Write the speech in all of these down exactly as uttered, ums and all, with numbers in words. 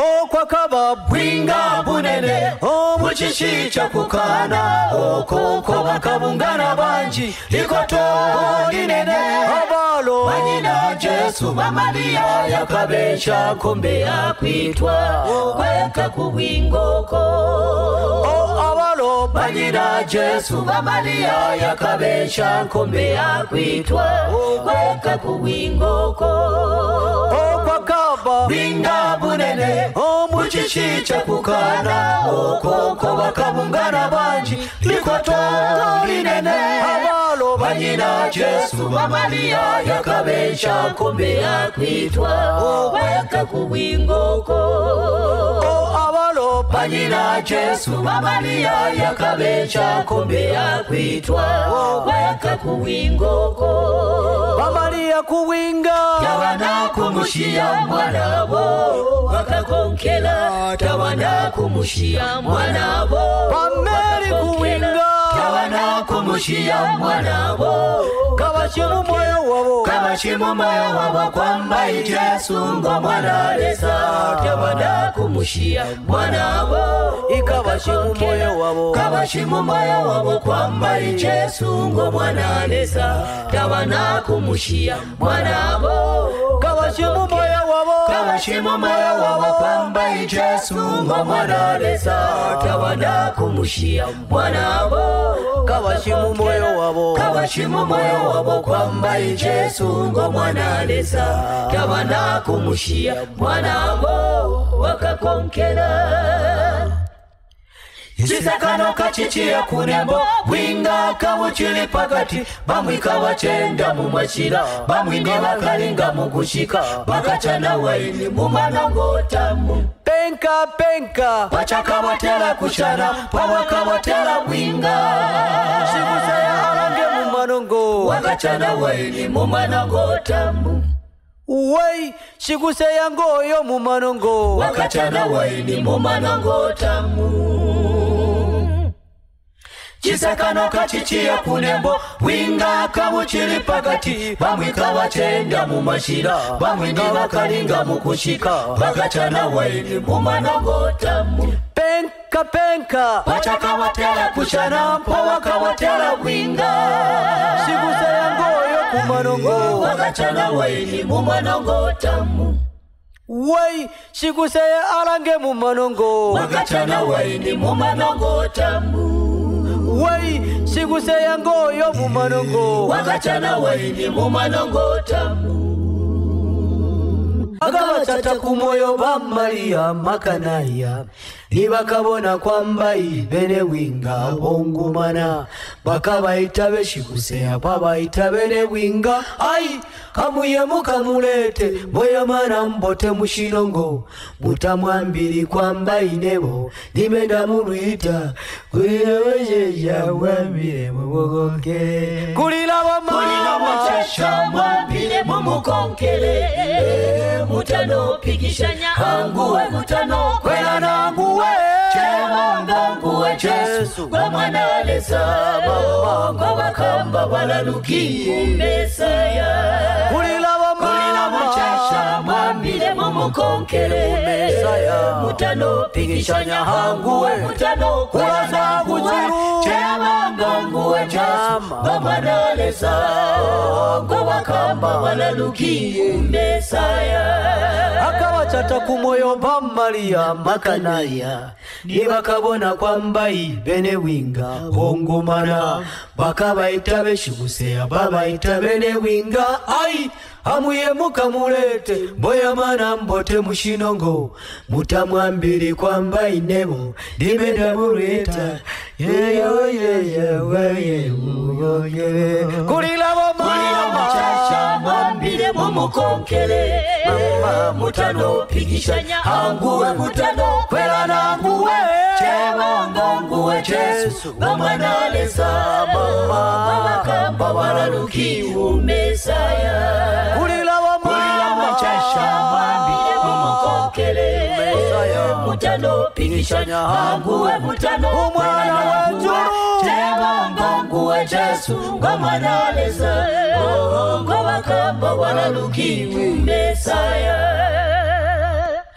Bwinga bunene omuchichi cha Kukana okoko bakabungana banji likoto linene abalo banyina Jesu mamalia yakabesha kombe ya kwitwa kweka kubwingoko abalo banyina Jesu mamalia yakabesha kombe ya kwitwa kweka kubwingoko Bwinga bunene omuchichi cha Kukana okoko bakabungana banji likoto linene abalo banyina Jesu mamalia yakabesha kombe ya kwitwa weka kubwingoko abalo banyina Jesu mamalia yakabesha kombe ya kwitwa weka kubwingoko mamalia kuwinga yabana kumushia mwanabo wakakonkela tawana kumushia mwanabo pameli kuwinga yabana kumushia mwanabo kabashimu moyo wabo kabashimu moyo wabo kwamba Yesu ngo mwana lesa yabana kumushia mwanabo ikabashimu moyo wabo kabashimu moyo wabo kwamba Yesu ngo mwana lesa yabana kumushia mwanabo kabashimu moyo wabo kabashimu moyo wabo kwamba Yesu ngo mwana lesa yabana kumushia mwanabo kabashimu moyo wabo kabashimu moyo wabo kwamba Yesu ngo mwana lesa yabana kumushia mwanabo wakakonkela Jisakano kachichia kunembo Bwinga kamuchili pakati Bamwika wachenda mumachira Bamwinde wakalinga mukushika Bakachana waini mumanongo tamu Penka penka Pachaka watela kushana Pawaka watela Bwinga Shikusaya alange mumanongo Wakachana waini mumanongo tamu Uwei shikusaya ngoyo mumanongo Wakachana waini mumanongo tamu Jisakano kachichia kunembo Bwinga kamuchili pakati Bamwika wachenda mumashira Bamwinde wakalinga mukushika Bakachana waini mumanongo tamu Penka penka Pachaka watela kushana Pawaka watela Bwinga Shikusaya ngoyo kumanongo Wakachana waini mumanongo tamu Wei shikusaya alange mumanongo Wakachana waini mumanongo tamu Wei shikusaya ngoyo mumanongo Wakachana waini mumanongo tamu Akawachata kumoyo bamalia makanaya Nibakabona kwamba ibene winga bongumana Bakabaita beshikusea babaita bene winga Ai kamuye mukamulete Boya mana mbote mushinongo Mutamwambiri kwamba inebo Nimenda muruita Kuyewejeja wambire mumukonkele Kulila wamachasha mwambire mumukonkele Mutano pigishanya hanguwe mutano kwela nanguwe Chema nganguwe Jesu kwa mwana lesa Kwa wakamba walaluki Mesaya Kulila wamachasha mwambile mumukonkele Mesaya Mutano pigishanya hanguwe mutano kwela nanguwe Chema nganguwe Jesu kwa mwana lesa Kwa wakamba walaluki Mesaya Akawachata kumoyo bamalia makanaya Nibakabona kwamba ibene winga bongumana Bakabaita beshikusea babaita bene winga Ai amuye mukamulete Boya mana mbote mushinongo Mutamwambiri kwamba inebo Nimenda mureta Yeyo yeyo yeyo yeyo Kulila wamachasha mwambire mumukonkele Mutano pigishanya hanguwe mutano kwela nanguwe Chema nganguwe Jesu Bamwana lesa Babakamba walaluki umesaya Kulila wamachasha mwambire mumukonkele Mutano pigishanya hanguwe mutano kwela nanguwe Chema nganguwe Jesu Bamwana lesa Babakamba walaluki umesaya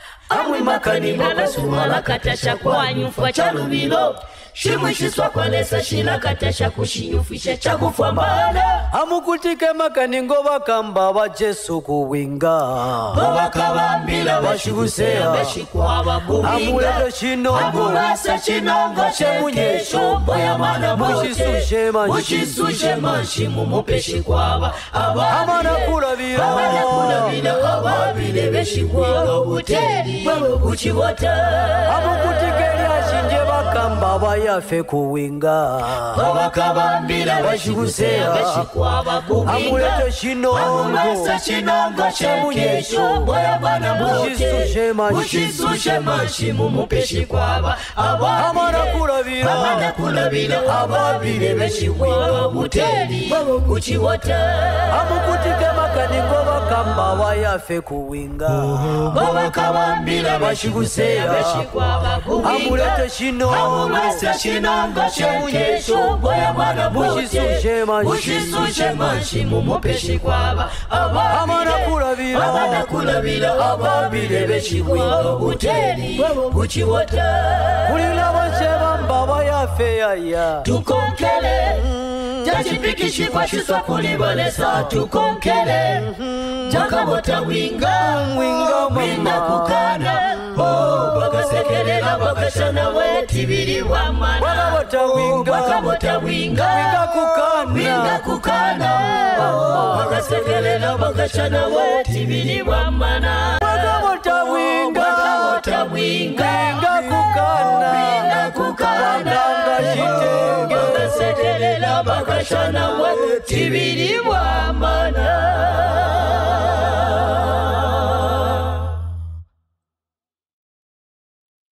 Amwi makani baka sumala katasha kwa nyufa chalubilo Shimwishiswa kwa lesa shila katasha kushinyufisha chakufwa mbala Amukutike makani ngoba kamba wa Jesu kuwinga Boba kabambila washigusea Beshikwa wabuminga Amulete shinongo Amulasa shinongo Shemunyesho Boya mana mote Mushisuje manshimu mupeshi kwaba Amana kulabila Amana kulabila Ababile beshikwa Ubuteri Uchiwata Amukutike liashinje bakamba bayafe kuwinga Boba kabambila washigusea Beshikwa wabuminga Amulete shinongo Amulasa shinongo Shemunyesho Boya mana mote Mushisuje manshimu mupeshi kwaba Amana kulabila Amana kulabila Ababile beshikwa Ubuteri Uchiwata Amukutike makani ngoba kamba wayafe kuwinga Boba kabambila bashigusea Beshikwa wabuminga Amulete shinongo Amulasa shinongo Shemunyesho Boya mana mote Mushisuje manshimu mupeshi kwaba Amana kulabila Amana kulabila Ababile beshikwa Ubuteri Uchiwata Kulila wansheba mbaba yafe yaya Tukonkele Tachipikishi kwa shiswa kulibalesa Tukonkele Jakabota winga Winga kukana Oh bakasekelela bakashana weti bili wamana Bakabota winga Bakabota winga Winga kukana Winga kukana Oh bakasekelela bakashana weti bili wamana Bakabota winga Bakabota winga Winga kukana Winga kukana Bakashiteenge Bakasekelela bakashana weti bili wamana